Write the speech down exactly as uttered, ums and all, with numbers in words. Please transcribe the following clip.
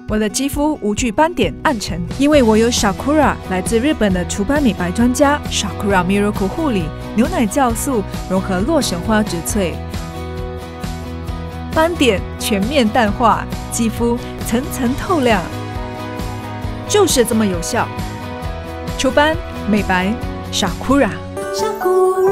我的肌肤无惧斑点暗沉，因为我有 Sakura 来自日本的除斑美白专家 Sakura Miracle 护理牛奶酵素融合洛神花植萃，斑点全面淡化，肌肤层层透亮，就是这么有效。除斑美白 Sakura。